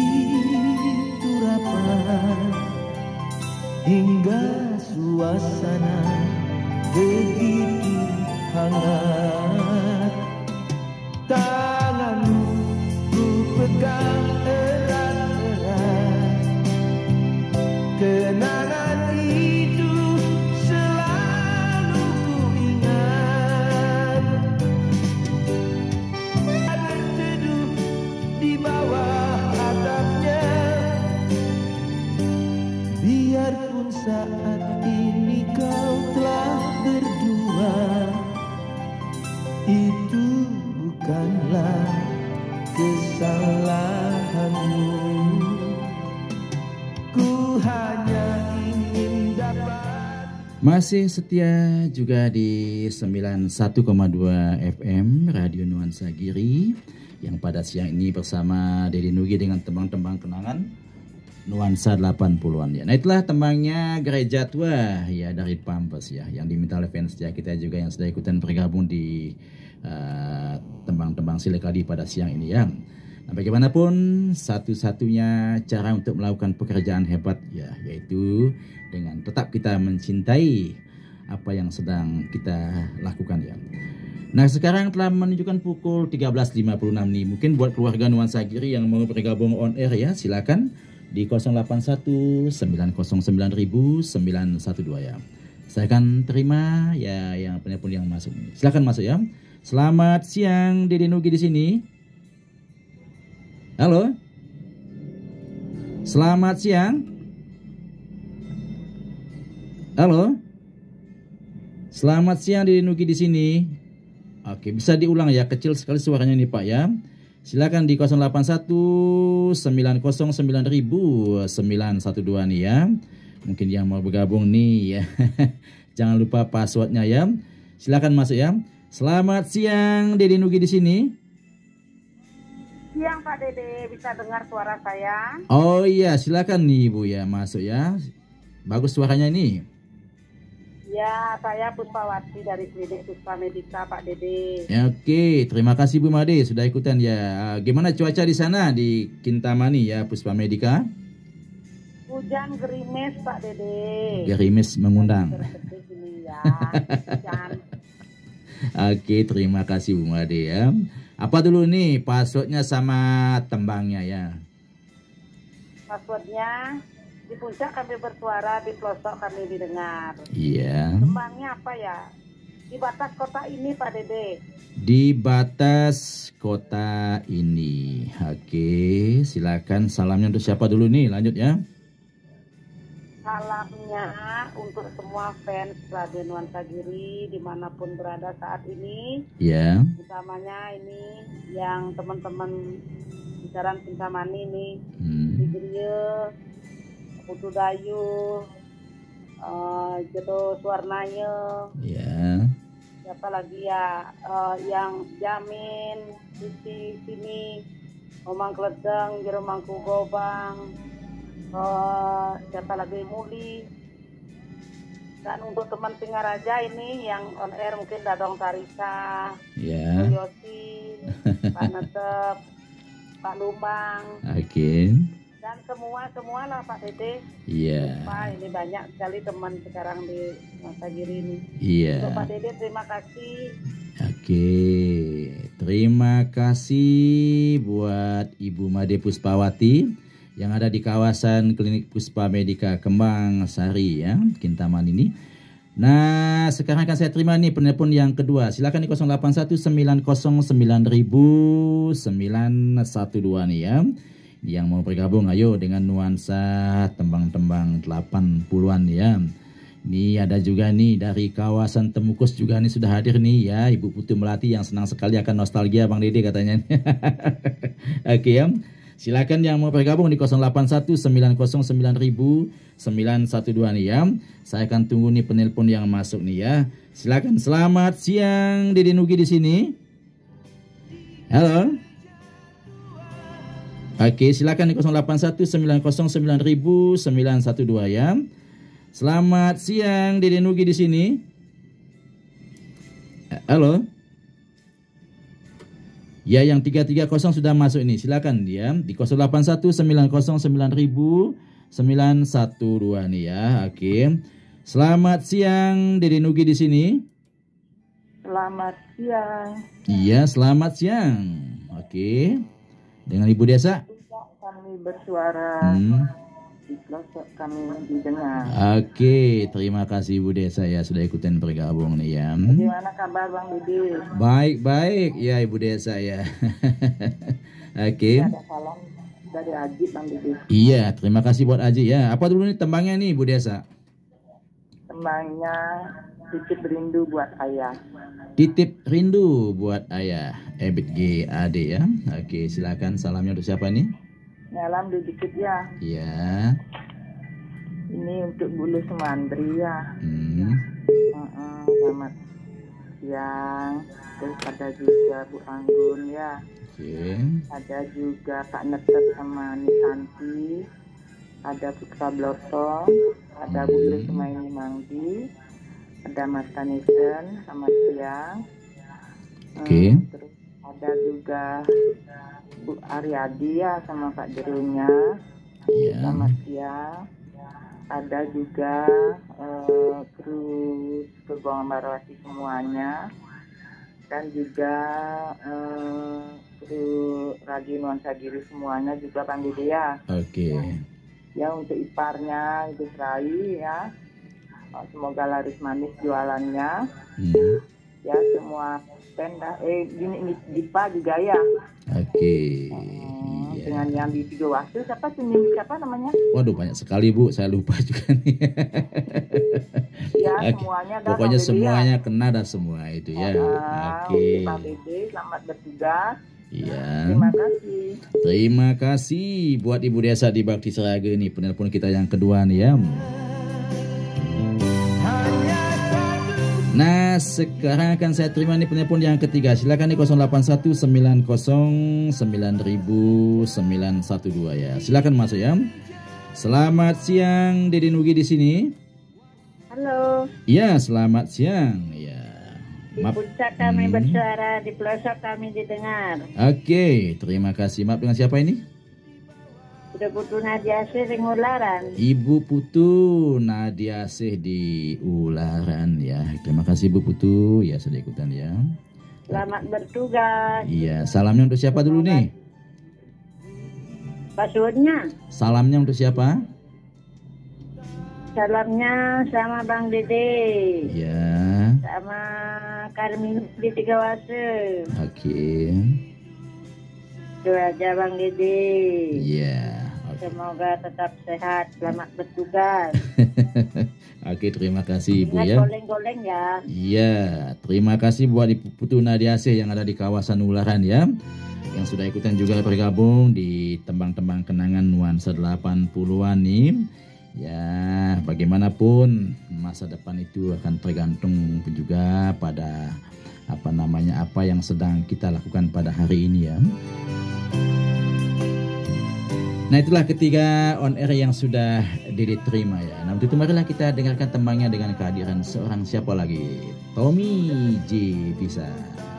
begitu rapat, hingga suasana begitu hangat. Tanganmu ku pegang erat-erat, kenangan itu selalu ku ingat. Berteduh di bawah atapnya, biarpun saat ini kau telah berdua, itu bukanlah kesalahanmu. Ku hanya ingin dapat. Masih setia juga di 91,2 FM Radio Nuansa Giri, yang pada siang ini bersama Dedi Nugi dengan tembang-tembang kenangan Nuansa 80-an ya. Nah, itulah tembangnya Gereja Tua ya dari Pampers ya, yang diminta oleh fans ya kita juga yang sudah ikutan bergabung di tembang-tembang Silekadi pada siang ini ya. Nah, bagaimanapun satu-satunya cara untuk melakukan pekerjaan hebat ya, yaitu dengan tetap kita mencintai apa yang sedang kita lakukan ya. Nah, sekarang telah menunjukkan pukul 13.56 nih. Mungkin buat keluarga Nuansa Giri yang mau bergabung on air ya, silakan di 081 909 912 ya. Saya akan terima ya yang penelpon yang masuk ini. Silakan masuk ya. Selamat siang, Dedi Nugi di sini. Halo. Selamat siang. Halo. Selamat siang, Dedi Nugi di sini. Oke, bisa diulang ya, kecil sekali suaranya nih Pak ya. Silakan di 081 909 912 nih ya. Mungkin yang mau bergabung nih ya. Jangan lupa passwordnya ya. Silakan masuk ya. Selamat siang, Dedi Nugi di sini. Siang Pak Dede, bisa dengar suara saya? Oh iya, silakan nih Ibu ya, masuk ya. Bagus suaranya ini. Ya, saya Puspawati dari Klinik Puspa Medika Pak Dede. Ya, oke, terima kasih Bu Made sudah ikutan ya. Gimana cuaca di sana di Kintamani ya, Puspa Medika? Hujan gerimis Pak Dede. Gerimis mengundang. Ini ya, hujan. Oke, terima kasih Bu Made ya. Apa dulu nih passwordnya sama tembangnya ya? Passwordnya di puncak kami bersuara, di pelosok kami didengar. Iya. Tembangnya apa ya? Di batas kota ini Pak Dede. Di batas kota ini. Oke, silakan salamnya untuk siapa dulu nih? Lanjut ya. Salamnya untuk semua fans Radio Nuansa Giri dimanapun berada saat ini. Ya. Utamanya ini yang teman-teman bicaran Kintamani ini, di Giriye, Putu Dayu, Jodoh Suwarnanya. Ya. Siapa lagi ya, yang Jamin di sini, Omang Kledeng, Jero Mangku Gobang. Siapa lagi Muli. Dan untuk teman Singaraja ini yang on air mungkin Dadong Tarisa, Ya. Yosi, Pak Netep, Pak Lumbang. Oke. Dan semua lah Pak Dede. Iya. Pak, ini banyak sekali teman sekarang di Nuansa Giri ini. Iya. Untuk Pak Dede terima kasih. Oke, terima kasih buat Ibu Made Puspawati yang ada di kawasan Klinik Puspa Medika Kembang Sari ya, Kintaman ini. Nah, sekarang akan saya terima nih penelpon yang kedua. Silakan di 081 909 912 nih ya. Yang mau bergabung ayo dengan nuansa tembang-tembang 80-an ya. Ini ada juga nih dari kawasan Temukus juga nih sudah hadir nih ya, Ibu Putu Melati yang senang sekali akan nostalgia Bang Dede katanya. Oke ya. Silakan yang mau bergabung di 081 909 912 nih ya. Saya akan tunggu nih penelpon yang masuk nih ya. Silakan. Selamat siang, Dedi Nugi di sini. Halo. Oke, silakan di 081 909 912 ya. Selamat siang, Dedi Nugi di sini. Halo. Ya, yang 330 sudah masuk ini. Silakan dia di 0819090912 nih ya. Oke. Selamat siang Dede Nugi di sini. Selamat siang. Iya, selamat siang. Oke. Dengan Ibu Desa? Kami bersuara di pelosok kami didengar. Oke, terima kasih Ibu Desa ya sudah ikutin bergabung nih ya. Bagaimana kabar Bang Dede? Baik ya Ibu Desa ya. Oke. Ada salam dari Aji Bang Dede. Iya, terima kasih buat Aji ya. Apa dulu nih tembangnya nih Ibu Desa? Tembangnya titip rindu buat ayah. Titip rindu buat ayah. Ebit G Ade ya. Oke, silakan salamnya untuk siapa nih? Nyalam dikit ya. Iya. Ini untuk Bulu Semandri ya. Selamat siang. Terus ada juga Bu Anggun ya. Oke. Ada juga Kak Netet sama Nisanti. Ada Putra Blotong. Ada Bu Beli Sumaini Mangdi. Ada Mas Tanisen sama siang. Oke. Terus ada juga Bu Aryadi ya sama Pak Jerunya. Iya. Selamat siang. Ada juga kru Kebongan Barawati semuanya. Dan juga kru Radio Nuansa Giri semuanya juga Bang Dede ya. Oke. Ya untuk iparnya itu Rai ya. Semoga laris manis jualannya. Ya semua tenda gini Dipa juga ya. Oke. Iya. Dengan yang di Tiga Waktu siapa namanya? Waduh banyak sekali Bu, saya lupa juga nih. Ya Oke. semuanya dah. Pokoknya Bang Dede semuanya kena dah semua itu ya. Oke. Bang Dede selamat bertugas. Iya. Terima kasih. Terima kasih buat Ibu Desa di Bakti Seraga nih, penelpon kita yang kedua nih ya. Nah, sekarang akan saya terima nih penelpon yang ketiga. Silakan nih 0819099912 ya. Silakan masuk ya. Selamat siang Dede Nugi di sini. Halo. Iya, selamat siang. Ya. Di puncak kami bersuara, di pelosok kami didengar. Oke, terima kasih. Maaf, dengan siapa ini? Udah Putu Nadia Sih di Ularan. Ibu Putu Nadia Sih di Ularan ya. Terima kasih Ibu Putu ya sudah ikutan ya. Selamat bertugas. Iya, salamnya untuk siapa dulu nih? Passwordnya? Salamnya untuk siapa? Salamnya sama Bang Dede. Ya. Sama Karmin di Tiga Wase. Oke. Itu aja Bang Dede. Iya. Semoga tetap sehat, selamat bertugas. Oke, terima kasih Ibu Ingat ya. goleng-goleng ya. Iya, terima kasih buat Ibu Putu Nadia Sih yang ada di kawasan Ularan ya. Yang sudah ikutan juga bergabung di tembang-tembang kenangan nuansa 80-an nih. Ya, bagaimanapun masa depan itu akan tergantung juga pada apa yang sedang kita lakukan pada hari ini ya. Nah, itulah ketiga on air yang sudah diterima ya. Nah, untuk itu marilah kita dengarkan tembangnya dengan kehadiran seorang siapa lagi? Tommy J bisa.